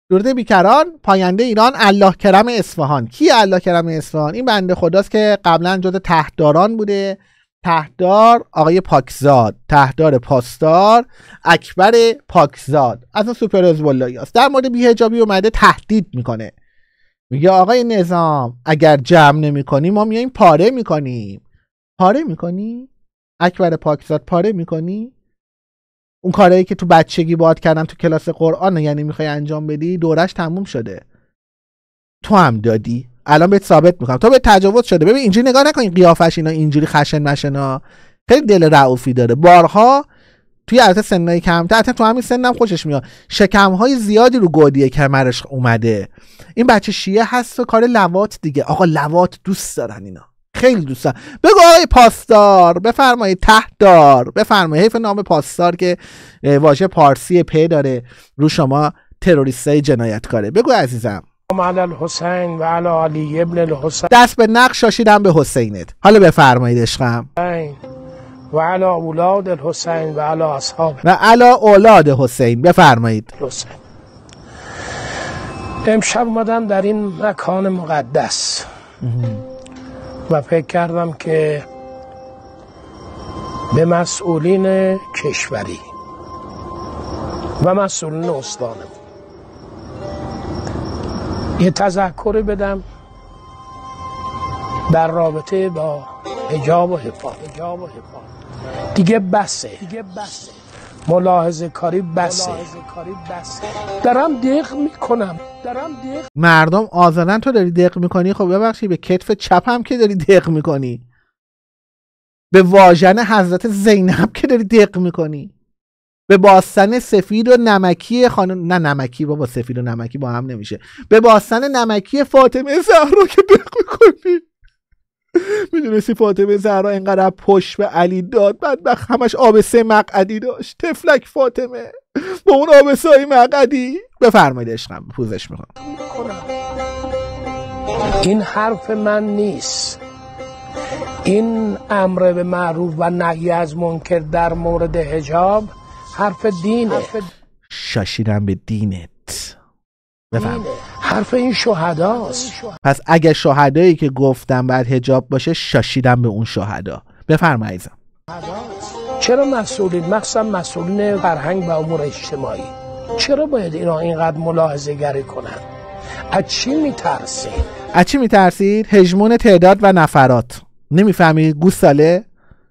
درود بیکران، پاینده ایران، الله کرم اصفهان. کی الله کرم اصفهان؟ این بنده خداست که قبلا جز تهداران بوده. تهدار آقای پاکزاد، تهدار پاسدار اکبر پاکزاد از اون سوپر حزب‌اللهی است. در مورد بی‌حجابی اومده تهدید میکنه، میگه آقای نظام اگر جمع نمی‌کنی ما میایم پاره میکنیم. پاره میکنی؟ اکبر پاکزاد پاره میکنی؟ اون کارهایی که تو بچگی باهات کردن تو کلاس قرآن یعنی میخوای انجام بدی؟ دورش تموم شده، تو هم دادی، الان بهت ثابت میکنم تو بهت تجاوز شده. ببین اینجوری نگاه نکن، قیافش اینا اینجوری خشن مشنا، خیلی دل رئوفی داره. بارها توی البته سنای کمتر، حتی تو همین سنم خوشش میاد، شکم‌های زیادی رو گودی کمرش اومده. این بچه شیعه هست و کار لواط دیگه. آقا لواط دوست دارن اینا، خیلی دوست دارن. بگو آقای پاسدار بفرمایید، تهدار بفرمایید. حیف نام پاسدار که واژه پارسی پ داره، رو شما تروریستای جنایتکاره. بگو عزیزم. علی الحسین و علی علی ابن الحسین. دست به نقش شاشیدم به حسینت. حالا بفرمایید عشقم. و علی اولاد الحسین و علی اصحاب و علی اولاد حسین. بفرمایید. حسین. امشب اومدم در این مکان مقدس و فکر کردم که به مسئولین کشوری و مسئولین استانمون یه تذکری بدم در رابطه با حجاب و حفاظ. دیگه بسه، ملاحظه کاری بسه. دارم دق میکنم. مردم آزادن، تو داری دق میکنی. خب ببخشید به کتف چپم که داری دق میکنی، به واژن حضرت زینب که داری دق میکنی، به باستن سفید و نمکی خانم، نه نمکی بابا، سفید و نمکی با هم نمیشه، به باستن نمکی فاطمه زهرا که دق میکنی. میدونستی فاطمه زهرا اینقدر پشت به علی داد، بدبخت همش آبسه مقعدی داشت، تفلک فاطمه با اون آبسه های مقعدی. بفرمایید عشقم، پوزش میکنم. این حرف من نیست، این امر به معروف و نهی از منکر در مورد حجاب حرف دینه. شاشیدم به دینت. بفهم. حرف این شهداست. پس اگه شهدایی که گفتم بعد حجاب باشه، شاشیدم به اون شهدا. بفرمایید. چرا مسئولین، مخصوصا مسئولین فرهنگ و امور اجتماعی، چرا باید اینا اینقدر ملاحظه گری کنن؟ از چی میترسید؟ از چی میترسید؟ هژمون تعداد و نفرات. نمیفهمید گوساله؟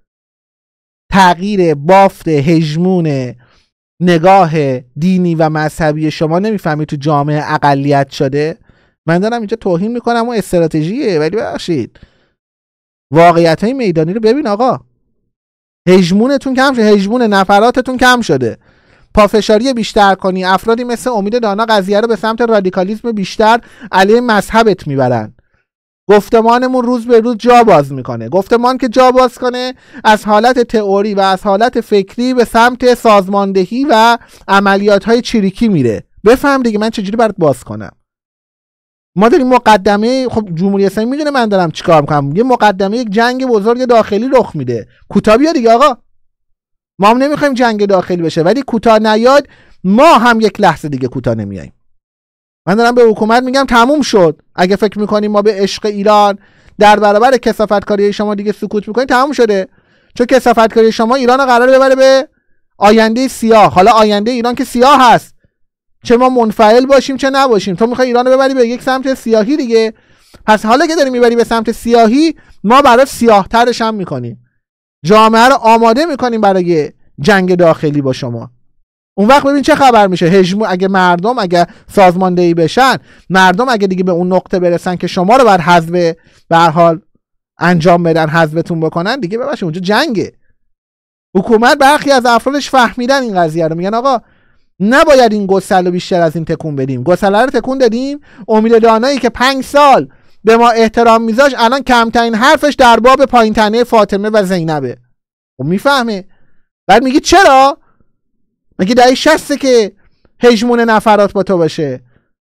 تغییر بافت هژمون نگاه دینی و مذهبی شما نمیفهمید تو جامعه اقلیت شده؟ من دارم اینجا توهین میکنم و استراتژیه، ولی ببخشید واقعیت های میدانی رو ببین آقا. هژمونتون کم شده، هژمون نفراتتون کم شده. پافشاری بیشتر کنی، افرادی مثل امید دانا قضیه رو به سمت رادیکالیسم بیشتر علیه مذهبت میبرن. گفتمانمون روز به روز جا باز میکنه. گفتمان که جا باز کنه از حالت تئوری و از حالت فکری به سمت سازماندهی و عملیات های چریکی میره. بفهم دیگه من چجوری برات باز کنم. ما داریم مقدمه، خب جمهوری اسلامی میدونه من دارم چیکار میکنم، یه مقدمه یک جنگ بزرگ داخلی رخ میده. کوتاه بیا دیگه آقا. ما هم نمیخوایم جنگ داخلی بشه، ولی کوتاه نیاد ما هم یک لحظه دیگه کوتاه نمیاییم. من دارم به حکومت میگم تموم شد. اگه فکر میکنیم ما به عشق ایران در برابر کثافتکاری شما دیگه سکوت میکنیم، تموم شده. چون کثافتکاری شما ایران رو قراره ببره به آینده سیاه. حالا آینده ایران که سیاه هست، چه ما منفعل باشیم چه نباشیم، تو میخوای ایران رو ببری به یک سمت سیاهی دیگه. پس حالا که داری میبری به سمت سیاهی، ما برای سیاه‌ترش هم میکنیم، جامعه رو آماده میکنیم برای جنگ داخلی با شما. اون وقت ببین چه خبر میشه. هژمون اگه مردم اگه سازماندهی بشن، مردم اگه دیگه به اون نقطه برسن که شما رو بر حذف به هر حال انجام بدن، حذفتون بکنن دیگه، ببخشید اونجا جنگه. حکومت برخی از افرادش فهمیدن این قضیه رو، میگن آقا نباید این گسل رو بیشتر از این تکون بدیم. گسل رو تکون دادیم. امید دانایی که 5 سال به ما احترام میذاشت الان کمترین حرفش در باب پایین‌تنه فاطمه و زینبه. خب میفهمه. بعد میگی چرا؟ مگه دهه 60 که هژمون نفرات با تو باشه؟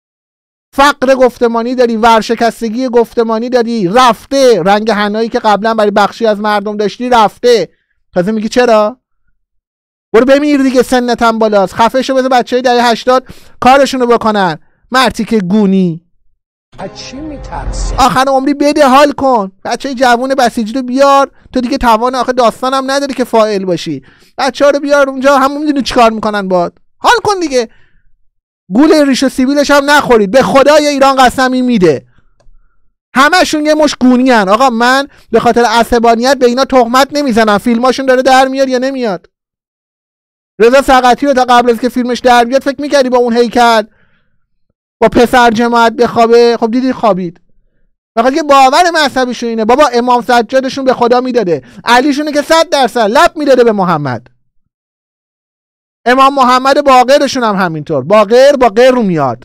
فقر گفتمانی داری، ورشکستگی گفتمانی داری، رفته رنگ حنایی که قبلا برای بخشی از مردم داشتی رفته. تازه میگی چرا؟ برو بمیر دیگه، سنت هم بالاست، خفه شو، بذار بچهای دهه 80 کارشونو بکنن. مرتیک گونی. از چی میترسی؟ آخر عمری بده حال کن. بچه جوون بسیجی رو بیار، تو دیگه توان آخه داستانم نداری که فاعل باشی. بچه‌ها رو بیار اونجا، همون میدونی چیکار میکنن باد. حال کن دیگه. گول ریش و سیبیلش هم نخورید. به خدای ایران قسمی میده. همشون یه مش گونی هن. آقا من به خاطر عصبانیت به اینا تهمت نمیزنم. فیلماشون داره در میاد یا نمیاد؟ رضا سقطی رو تا قبل از که فیلمش در بیاد فکر میکردی با اون هیکل با پسر جماعت بخوابه؟ خب دیدی خوابید. فقط که باور مذهبیشون اینه بابا امام سجادشون به خدا میداده، علیشونه که 100% لب میداده به محمد. امام محمد باقرشون هم همینطور، باقر با غیر رو میاد.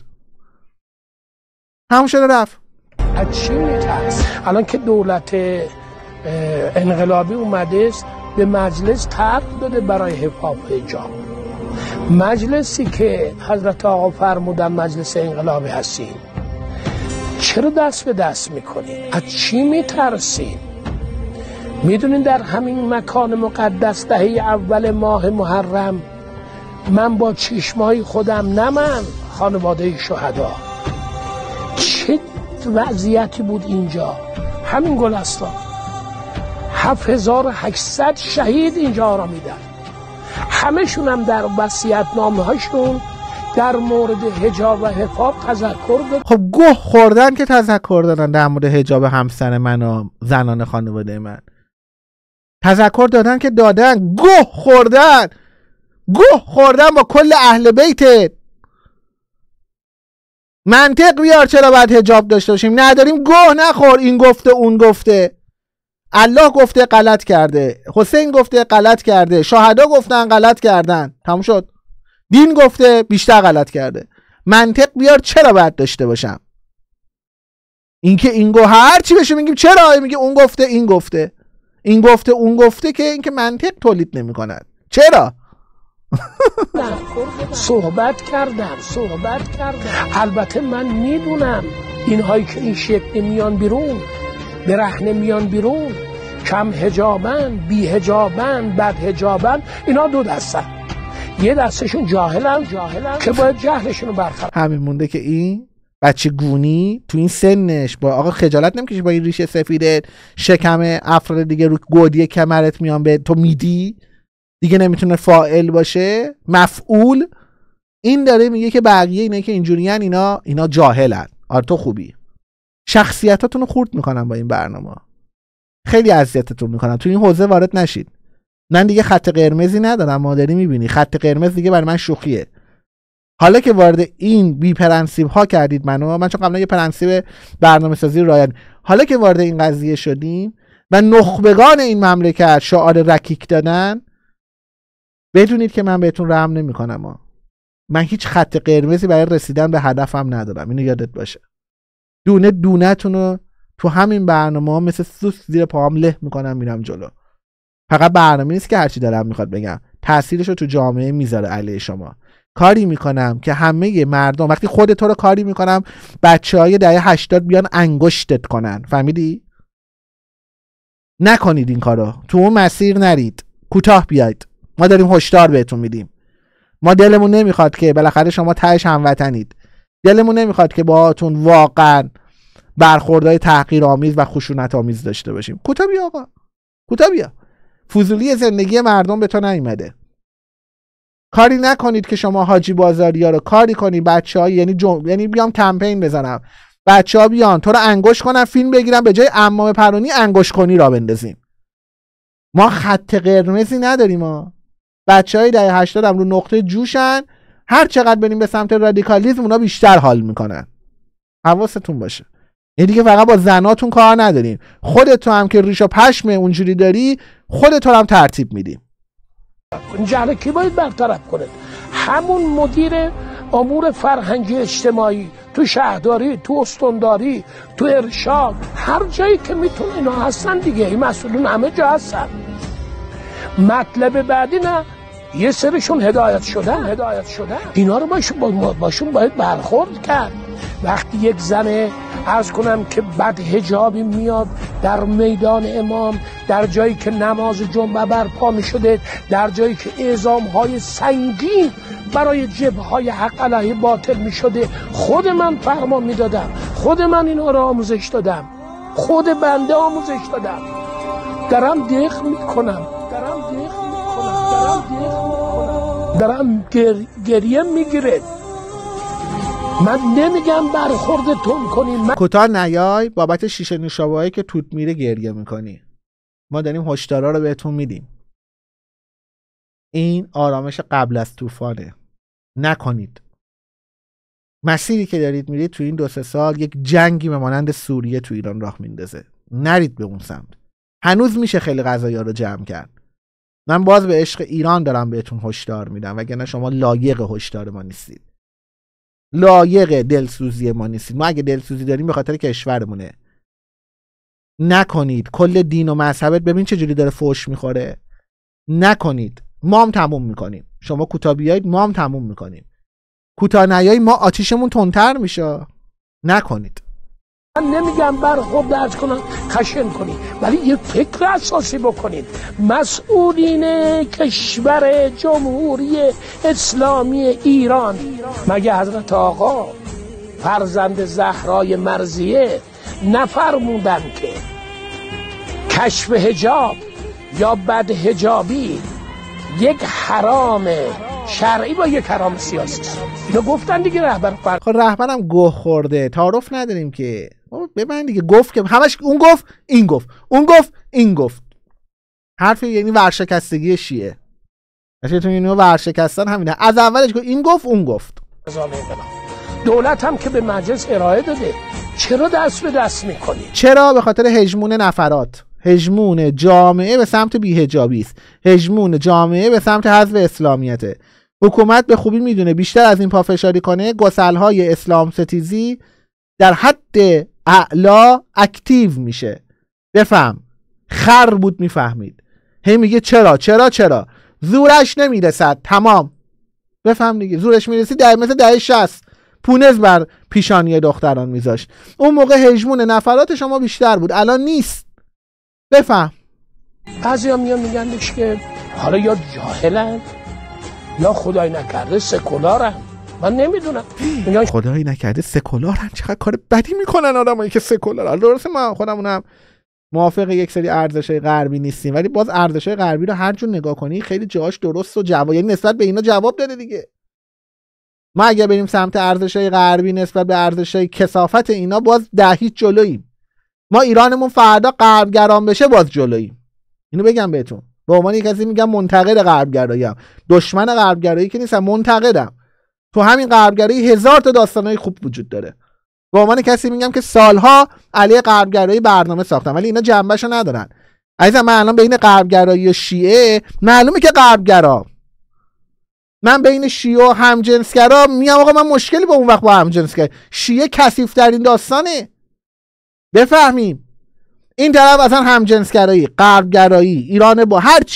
همون شده رفت. از چی میترس؟ الان که دولت انقلابی اومده است به مجلس طرح داده برای حفاظ حجاب. مجلسی که حضرت آقا فرمودن مجلس انقلابی هستیم، چرا دست به دست میکنید؟ از چی میترسید؟ میدونین در همین مکان مقدس دهه اول ماه محرم من با چشمای خودم، نه من، خانواده شهدا، چه وضعیتی بود اینجا. همین گلستان 7800 شهید اینجا آرامیدن. همشون هم در وصیت‌نامه هاشون در مورد حجاب و حفاظ تذکر دادن. خب گوه خوردن که تذکر دادن در مورد حجاب همسر من و زنان خانواده من. تذکر دادن که دادن. گوه خوردن با کل اهل بیتت. منطق بیار چرا باید حجاب داشته باشیم؟ نداریم گوه نخور. این گفته اون گفته، الله گفته غلط کرده، حسین گفته غلط کرده، شهدا گفتن غلط کردن، تموم شد. دین گفته بیشتر غلط کرده. منطق بیار چرا باید داشته باشم؟ اینکه این گو هر چی بشه میگیم چرا؟ میگه اون گفته این گفته، این گفته اون گفته، که اینکه منطق تولید نمی‌کند. چرا؟ صحبت کردم. البته من میدونم اینهایی که این شکل میان بیرون، برهنه میان بیرون، کم حجابن، بی حجابن، بد حجابن، اینا دو دستن. یه دستشون جاهلن که باید جهلشون رو برطرف. همین مونده که این بچه گونی تو این سنش با آقا خجالت نمیکشی با این ریشه سفیده شکم افراد دیگه رو گودی کمرت میان به تو میدی دیگه نمیتونه فاعل باشه، مفعول. این داره میگه که بقیه اینه که اینجوریان، اینا جاهلن. آره تو خوبی. شخصیتاتون رو خورد میکنن با این برنامه. خیلی اذیتتون میکنن. تو این حوزه وارد نشید. من دیگه خط قرمزی ندارم. مادری میبینی خط قرمز دیگه برای من شوخیه. حالا که وارد این بی پرنسیب ها کردید من چون قبلا یه پرنسیب برنامه سازی رعایت، حالا که وارد این قضیه شدیم و نخبگان این مملکت شعار رکیک دادن، بدونید که من بهتون رحم نمیکنم. من هیچ خط قرمزی برای رسیدن به هدفم ندارم. اینو یادت باشه. دونه دونه تونو تو همین برنامه مثل سوس زیر پاهم له میکنم میرم جلو. فقط برنامه نیست که هرچی دارم میخواد بگم تأثیرشو تو جامعه میذاره علیه شما. کاری میکنم که همه مردم، وقتی خود تو رو کاری میکنم بچهای دهه 80 بیان انگشتت کنن. فهمیدی؟ نکنید این کارو. تو اون مسیر نرید. کوتاه بیاید. ما داریم هشدار بهتون میدیم. ما دلمون نمیخواد که بالاخره شما تهش هموطنید. دلمون نمیخواد که باهاتون واقعا برخوردهای تحقیرآمیز و خشونت‌آمیز داشته باشیم. کوتاه بیا آقا. کوتاه بیا. فضولی زندگی مردم به تو نیومده. کاری نکنید که شما حاجی بازاریا رو کاری کنید بچه‌ها، یعنی بیام کمپین بزنم بچه‌ها بیان تو رو انگوش کنن فیلم بگیرن به جای عمام پرونی انگوش کنی را بندازیم. ما خط قرمزی نداریم. ما بچه‌های دهه 80 هم رو نقطه جوشن. هر چقدر بریم به سمت رادیکالیسم اونا بیشتر حال میکنن. حواستون باشه. این دیگه فقط با زناتون کار نداریم. خودت هم که ریش و پشم اونجوری داری خودت هم ترتیب میدیم. جهل کی باید برطرف کنه؟ همون مدیر امور فرهنگی اجتماعی تو شهرداری، تو استانداری، تو ارشاد، هر جایی که میتونه اینا هستن دیگه. این مسئولین همه جا هستن. مطلب بعدی نه، یه سرشون هدایت شدن. اینا رو باشون باید برخورد کرد. وقتی یک زنه عرض کنم که بد حجابی میاد در میدان امام، در جایی که نماز جمعه برپا می شده، در جایی که اعزام های سنگین برای جبهه‌های حق علیه باطل می شده، خود من فرمان می دادم، خود من اینها را آموزش دادم، خود بنده آموزش دادم. دارم دق می کنم، دارم گریه می گیره. من نمیگم برخوردتون کنیم. کوتاه نیای بابت شیشه نوشابه‌ای که توت میره گریه میکنی. ما داریم هشدارا رو بهتون میدیم. این آرامش قبل از طوفانه. نکنید. مسیری که دارید میرید تو این 2-3 سال یک جنگی به مانند سوریه تو ایران راه میندازه. نرید به اون سمت. هنوز میشه خیلی قضایا رو جمع کرد. من باز به عشق ایران دارم بهتون هشدار میدم، وگرنه شما لایق هشدار ما نیستید. لایق دلسوزی ما نیستید. ما اگه دلسوزی داریم به خاطر کشورمونه. نکنید. کل دین و مذهبت ببین چه جوری داره فوش میخوره. نکنید. ما هم تموم میکنیم. شما کوتاه بیایید ما هم تموم میکنیم. کوتاه نیایی ما آتیشمون تندتر میشه. نکنید. من نمیگم برخورد کنن خشن کنید، ولی یه فکر اساسی بکنید. مسئولین کشور جمهوری اسلامی ایران مگه حضرت آقا فرزند زهرای مرضیه نفرمودن که کشف حجاب یا بد حجابی یک حرام شرعی با یک حرام سیاسی است؟ اینو گفتن دیگه رهبر. خب رهبرم گوه خورده، تعارف نداریم که. ببین دیگه گفت که همش اون گفت این گفت، اون گفت این گفت. حرف یعنی ورشکستگی شیعه. اشتون یعنی ورشکستن همینه. از اولش گفت این گفت اون گفت. دولت هم که به مجلس ارائه داده، چرا دست به دست میکنی؟ چرا؟ به خاطر هژمون نفرات. هژمون جامعه به سمت بی‌حجابی است. هژمون جامعه به سمت حذف اسلامیته. حکومت به خوبی میدونه بیشتر از این پافشاری کنه گسل‌های اسلام ستیزی در حد اعلا اکتیو میشه. بفهم. خر بود میفهمید. هی میگه چرا چرا چرا زورش نمیرسد. تمام. بفهم دیگه. زورش میرسید در مثل دهه 60 پونز بر پیشانی دختران میذاشت. اون موقع هژمون نفرات شما بیشتر بود، الان نیست. بفهم. بعضیا میگنش که حالا یا جاهلن یا خدای نکرده سکولارن. من نمیدونم. خدایی نکرده سکولارن. چقدر کار بدی میکنن آدمایی که سکولارن. درسته ما خودمونم موافق یک سری ارزش‌های غربی نیستیم، ولی باز ارزش‌های غربی رو هر جور نگاه کنی خیلی جاهاش درست و جواب، یعنی نسبت به اینا جواب داده دیگه. ما اگه بریم سمت ارزش‌های غربی نسبت به ارزش‌های کثافت اینا باز هیچ جلوییم. ما ایرانمون فردا غربگران بشه باز جلوییم. اینو بگم بهتون. به عنوان یک کسی میگم منتقد غربگراییم. دشمن غربگرایی که نیستم، منتقدم. تو همین غربگرایی 1000 تا داستانای خوب وجود داره. به عنوان کسی میگم که سالها علیه غربگرایی برنامه ساختم، ولی اینا جنبهشو ندارن. عزیزم من الان بین غربگرایی و شیعه معلومه که غربگرا. من بین شیعه و همجنسگرا میام آقا من مشکلی با اون وقت با همجنسگرا. شیعه کثیف‌ترین داستانه. بفهمیم. این طرف اصلا همجنسگرایی، غربگرایی، ایران با هر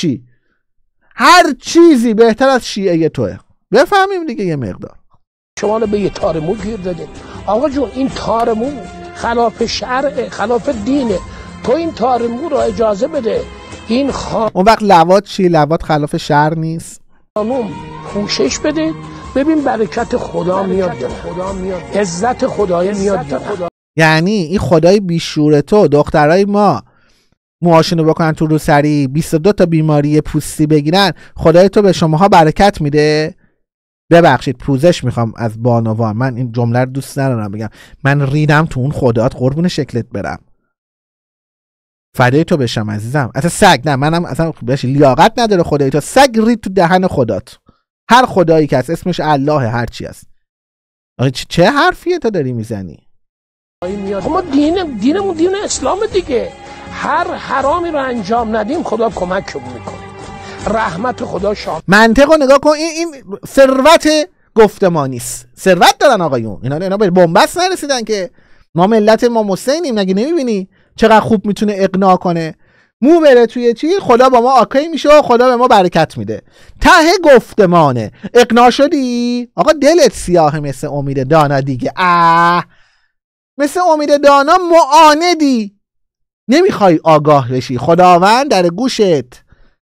چیزی بهتر از شیعه توه. بفهمیم دیگه یه مقدار. شما رو به یه تارمو گیر دادید. آقا جون این تارمو خلاف شرع، خلاف دینه. تو این تارمو رو اجازه بده. این اون وقت لواط چی؟ لواط خلاف شرع نیست. خانوم پوشش بده ببین برکت خدا میاد. عزت خدای میاد. یعنی این خدای بیشور تو دخترای ما موهاشونو بکنن تو روسری 22 تا بیماری پوستی بگیرن، خدای تو به شماها برکت میده؟ ببخشید پوزش میخوام از بانوان. من این جمله رو دوست ندارم بگم. من ریدم تو اون خدات، قربون شکلت برم. فدای تو بشم عزیزم. اصلا سگ نه، منم اصلا بهش لیاقت نداره خدای تو. سگ رید تو دهن خدات. هر خدایی که هست اسمش الله هر چی است. چه حرفیه تو داری میزنی؟ ما دینمون دین اسلام دیگه. هر حرامی رو انجام ندیم خدا کمکمون میکنه. رحمت خدا شامل. منطقو نگاه کن. این ثروت گفتمانی است. ثروت دارن آقایون. اینا به بنبست نرسیدن که ما ملت ما حسینیم. نگی نمیبینی چقدر خوب میتونه اقناع کنه؟ مو بره توی چی خدا با ما آکی میشه و خدا به ما برکت میده. ته گفتمانه. اقناع شدی؟ آقا دلت سیاه مثل امید دانا دیگه. مثل امید دانا معاندی. نمیخوای آگاه بشی. خداوند در گوشت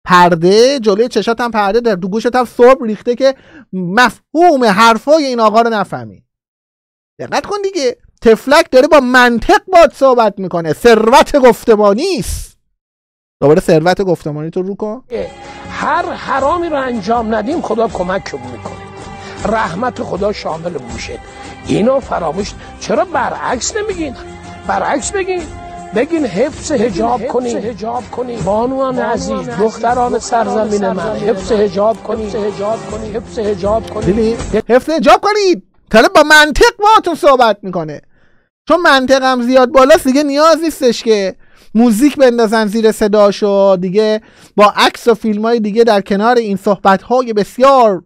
پرده جلوی چشات هم پرده در، تو گوشت هم صبح ریخته که مفهوم حرفای این آقا رو نفهمی. دقت کن دیگه، تفلک داره با منطق باهات صحبت میکنه. ثروت گفتمانی است. دوباره ثروت گفتمانی تو رو کن. هر حرامی رو انجام ندیم خدا کمکمون میکنه، رحمت خدا شاملمون میشه. اینو فراموش. چرا برعکس نمیگین؟ برعکس بگین، بگین حفظ حجاب کنین بانوان عزیز، دختران سرزمین من، حفظ حجاب کنین، حفظ حجاب کنین، حفظ حجاب کنید. طالب با منطق باهاتون صحبت میکنه. چون منطق هم زیاد بالاست دیگه نیاز نیستش که موزیک بندازن زیر صداشو دیگه، با عکس و فیلمای دیگه در کنار این صحبت‌های بسیار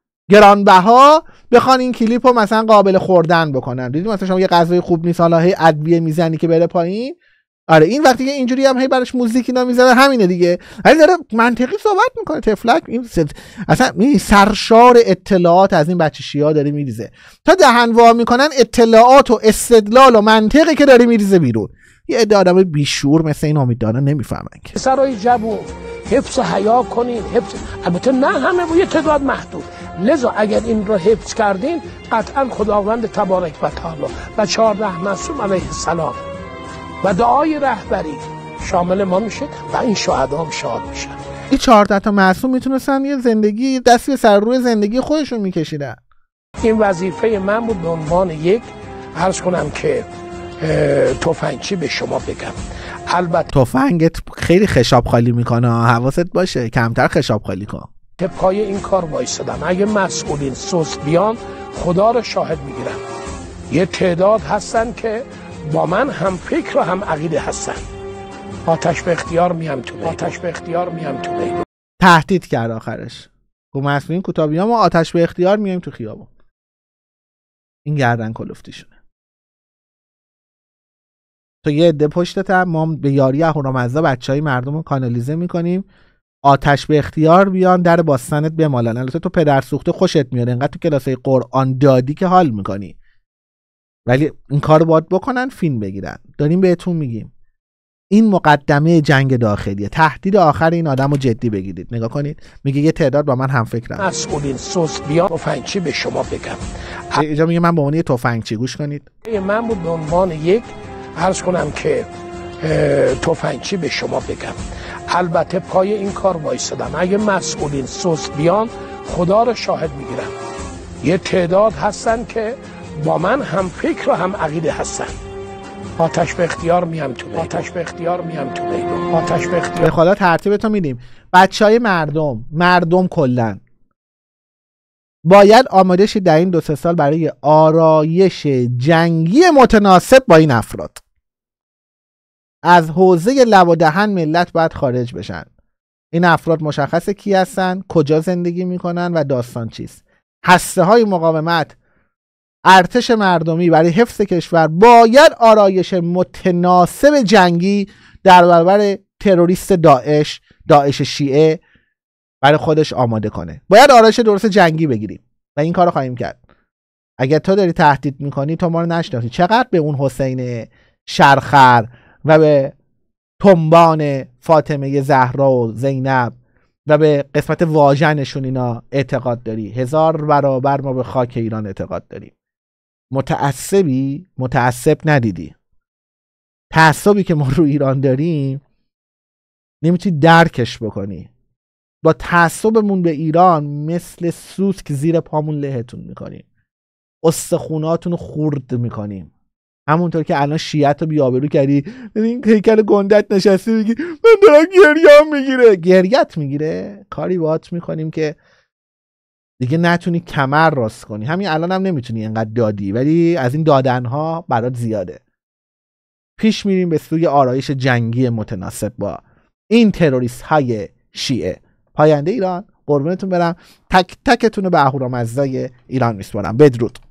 گرانبها بخوان این کلیپو مثلا قابل خوردن بکنن. دیدی مثلا شما یه غذای خوب نیست حالا هی ادویه میزنی که بره پایین. آره این وقتی که اینجوری هم هی براش موزیکی نمیذاره همینه دیگه. ولی داره منطقی صحبت میکنه تفلک. این اصلا این سرشار اطلاعات از این بچه شیعه داره میریزه، تا دهن وا میکنن اطلاعات و استدلال و منطقی که داره میریزه بیرون. یه عده آدم بیشور مثل این امیدوارا نمیفهمن که سرای جوون حفظ حیا کنین. حفظ البته نه همه، با یه تعداد محدود. لذا اگر این رو حفظ کردین قطعا خداوند تبارک و تعالی و 14 معصوم علیه السلام و دعای رهبری شامل ما میشه و این شهدا هم شاد میشن. این 14 تا معصوم میتونستن یه زندگی دستی سر روی زندگی خودشون میکشیدن. این وظیفه من بود به عنوان یک، عرض کنم که تفنگچی به شما بگم. البته تفنگت خیلی خشاب خالی میکنه، حواست باشه کمتر خشاب خالی کن. پای این کار وایسادم. اگه مسئولین سست بیان خدا رو شاهد میگیرم، یه تعداد هستن که با من هم فکر و هم عقیده هستن. آتش به اختیار میام تو میدون. آتش به اختیار میام تو میدون. تهدید کرد آخرش. گفت مسئولین کوتابیان ما آتش به اختیار میایم تو خیابون. این گردن کلفتی شونه. تو یه عده پشتت هم ما به یاری اهورامزدا بچهای مردم رو کانالیزه میکنیم، آتش به اختیار بیان در باستنت بمالن. البته تو پدر سوخته خوشت میاد، انقدر تو کلاسای قرآن دادی که حال میکنی، ولی این کارو باید بکنن فیلم بگیرن. داریم بهتون میگیم این مقدمه جنگ داخلیه. تهدید آخر این آدمو جدی بگیرید. نگاه کنید میگه یه تعداد با من هم فکرن. مسئولین سست بیان تفنگچی به شما بگم. اینجا میگه من به عنوان تفنگچی، گوش کنید. من بود به عنوان یک، عرض کنم که تفنگچی به شما بگم. البته پای این کار وایسادم. اگه مسئولین سست بیان خدا رو شاهد میگیرم، یه تعداد هستن که با من هم فکر و هم عقیده هستن. آتش به اختیار میام تو میدون. آتش به اختیار میام تو میدون. آتش به اختیار. به خدا ترتیبتو میدیم. بچهای مردم کلن باید آماده شید در این 2-3 سال برای آرایش جنگی متناسب با این افراد. از حوزه لب و دهن ملت باید خارج بشن. این افراد مشخصه کی هستن، کجا زندگی میکنن و داستان چیست. هسته های مقاومت، ارتش مردمی برای حفظ کشور باید آرایش متناسب جنگی در برابر تروریست داعش شیعه برای خودش آماده کنه. باید آرایش درست جنگی بگیریم و این کارو خواهیم کرد. اگر تو داری تهدید میکنی تو ما رو نشناسی، چقدر به اون حسین شرخر و به تنبان فاطمه زهرا و زینب و به قسمت واژنشون اینا اعتقاد داری؟ 1000 برابر ما به خاک ایران اعتقاد داریم. متعصب ندیدی. تعصبی که ما رو ایران داریم نمیتونی درکش بکنی. با تعصبمون به ایران مثل سوسک زیر پامون لهتون میکنیم، استخوناتون رو خورد میکنیم. همونطور که الان شیعت رو بیابرو کردی، این هیکل گندت نشستی میگی من دارم گریه‌ام میگیره. گریت میگیره؟ کاری باهات میکنیم که دیگه نتونی کمر راست کنی. همین الان هم نمیتونی اینقدر دادی، ولی از این دادنها برات زیاده. پیش میریم به سوی آرایش جنگی متناسب با این تروریست های شیعه. پاینده ایران. قربونتون برم. تک تکتون رو به اهورامزدای ایران میسپارم. بدرود.